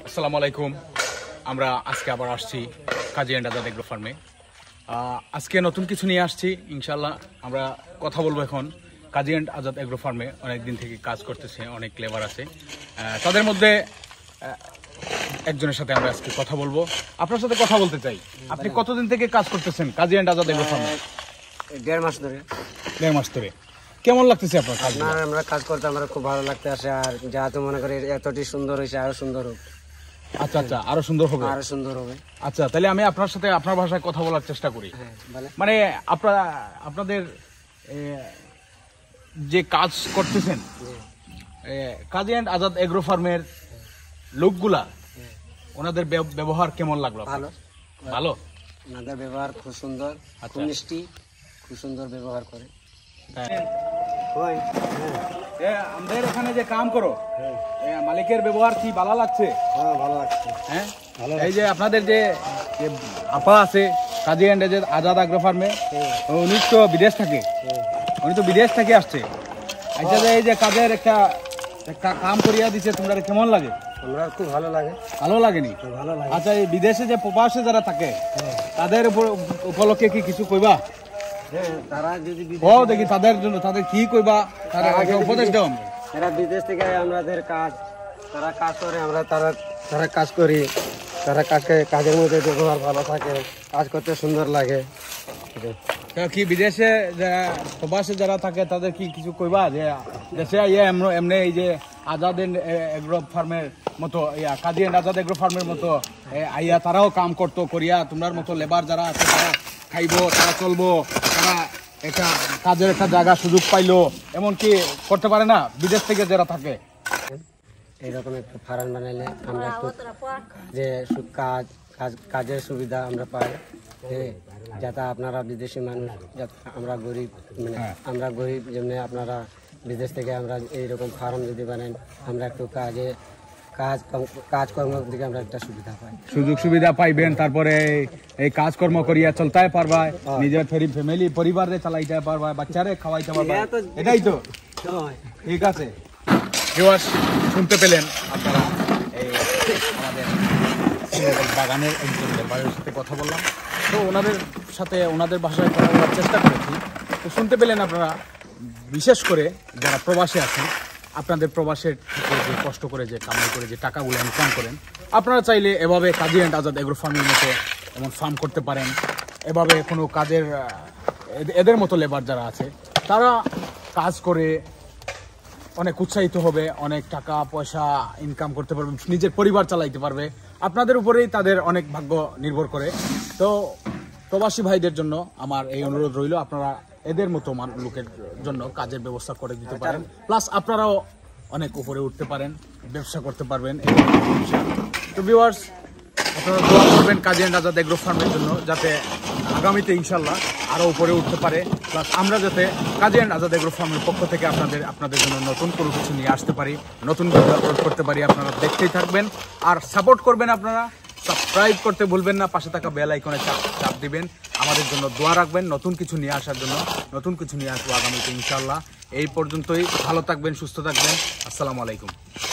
আসসালামু আলাইকুম। আমরা আজকে আবার আসছি কাজী এন্ড আজাদ এগ্রো ফার্মে। আজকে নতুন কিছু নিয়ে আসছি ইনশাল্লাহ। আমরা কথা বলবো এখন কাজী এন্ড আজাদ এগ্রো ফার্মে অনেকদিন থেকে কাজ করতেছে, অনেক লেবার আছে। তাদের মধ্যে একজনের সাথে আমরা আজকে কথা বলবো। আপনার সাথে কথা বলতে চাই, আপনি কতদিন থেকে কাজ করতেছেন কাজী এন্ড আজাদ এগ্রো ফার্মে? 1.5 মাস ধরে। 1.5 মাস ধরে। কেমন লাগতেছে আপনার কাজ? আমরা কাজ করতে আমরা খুব ভালো লাগতে আসে, আর যা তো মনে করি এতটি সুন্দর হয়েছে, আরো সুন্দর হোক। আচ্ছা আচ্ছা, আরো সুন্দর হবে, আরো সুন্দর হবে। আচ্ছা, তাহলে আমি আপনার সাথে আপনার ভাষায় কথা বলার চেষ্টা করি। মানে আপনাদের যে কাজ করতেছেন কাজী এন্ড আজাদ এগ্রো ফার্মের লোকগুলা, ওনাদের ব্যবহার কেমন লাগলো? ভালো ভালো, ওনাদের ব্যবহার খুব সুন্দর, খুব মিষ্টি, খুব সুন্দর ব্যবহার করে। আমাদের এখানে যে কাম করো, মালিকের ব্যবহার কি ভালো লাগছে? হ্যাঁ, ভালো লাগছে। হ্যাঁ, এই যে আপনাদের যে আপা আছে কাজী এন্ড আজাদ এগ্রো ফার্মে, উনি তো বিদেশ থাকে, উনি তো বিদেশ থেকে আসছে। আচ্ছা, এই যে কাজের একটা কাম করিয়া দিছে, তোমরা কেমন লাগে? আমরা খুব ভালো লাগে। ভালো লাগেনি? ভালো লাগে। আচ্ছা, এই বিদেশে যে প্রবাসে যারা থাকে তাদের উপলক্ষে কি কিছু কইবা? তারা যদি দেখি তাদের জন্য তাদের কি কইবা, তারা উপদেশ দাও। এরা বিদেশ থেকে আমাদের তারা কাজ করে, আমরা তারা কাজ করি, তারা কাজের মধ্যে ব্যবহার ভালো থাকে, কাজ করতে সুন্দর লাগে। কি বিদেশে প্রবাসে যারা থাকে তাদের কি কিছু কইবা যে দেশে এমনি এই যে আজাদ এগ্রো ফার্মের মতো, কাজী এন্ড আজাদ এগ্রো ফার্মের মতো আইয়া তারাও কাম করতো করিয়া, তোমার মতো লেবার যারা আছে তারা খাইবো, তারা চলবো, তারা একটা কাজের একটা জায়গা সুযোগ পাইলো, এমন কি করতে পারে না বিদেশ থেকে যারা থাকে? এইরকম একটা ফার্ম বানাইলে আমরা একটু যে কাজের সুবিধা আমরা পাই, যাতে আপনারা বিদেশি মানুষ, আমরা গরিব, মানে আমরা গরিব জন্য আপনারা বিদেশ থেকে আমরা এইরকম ফার্ম যদি বানাই, আমরা একটু কাজকর্ম দিকে আমরা একটা সুবিধা পাই, সুযোগ সুবিধা পাইবেন। তারপরে এই কাজকর্ম করিয়া চলতে পারবা, নিজের ফ্যামিলি পরিবারে চালাইতে পারবা, বাচ্চারে খাওয়াইতে পারবা, এটাই তো ঠিক আছে। শুনতে পেলেন আপনারা, আমাদের বাগানের একজন লেবারের সাথে কথা বললাম, তো ওনাদের সাথে ওনাদের ভাষায় কথা বলার চেষ্টা করেছি। তো শুনতে পেলেন আপনারা, বিশেষ করে যারা প্রবাসে আছেন, আপনাদের প্রবাসের থেকে যে কষ্ট করে যে কামাই করে যে টাকাগুলো ইনকাম করেন, আপনারা চাইলে এভাবে কাজী এন্ড আজাদ এগ্রো ফার্মের মতো এমন ফার্ম করতে পারেন। এভাবে কোনো কাজের এদের মতো লেবার যারা আছে তারা কাজ করে অনেক উৎসাহিত হবে, অনেক টাকা পয়সা ইনকাম করতে পারবে, নিজের পরিবার চালাইতে পারবে। আপনাদের উপরেই তাদের অনেক ভাগ্য নির্ভর করে। তো প্রবাসী ভাইদের জন্য আমার এই অনুরোধ রইল, আপনারা এদের মতো লোকের জন্য কাজের ব্যবস্থা করে দিতে পারেন, প্লাস আপনারাও অনেক উপরে উঠতে পারেন, ব্যবসা করতে পারবেন। তো ভিউয়ার্স, আপনারা দোয়া করবেন কাজী এন্ড আজাদ এগ্রো ফার্মের জন্য, যাতে আগামীতে ইনশাল্লাহ আরও উপরে উঠতে পারে, প্লাস আমরা যাতে কাজী এন্ড আজাদ এগ্রো ফার্মের পক্ষ থেকে আপনাদের জন্য নতুন কোনো কিছু নিয়ে আসতে পারি, নতুন ভিডিও আপলোড করতে পারি। আপনারা দেখতেই থাকবেন আর সাপোর্ট করবেন। আপনারা সাবস্ক্রাইব করতে ভুলবেন না, পাশে থাকা বেল আইকনে চাপ দিবেন, আমাদের জন্য দোয়া রাখবেন নতুন কিছু নিয়ে আসার জন্য। নতুন কিছু নিয়ে আসবো আগামীতে ইনশাল্লাহ। এই পর্যন্তই, ভালো থাকবেন, সুস্থ থাকবেন। আসসালামু আলাইকুম।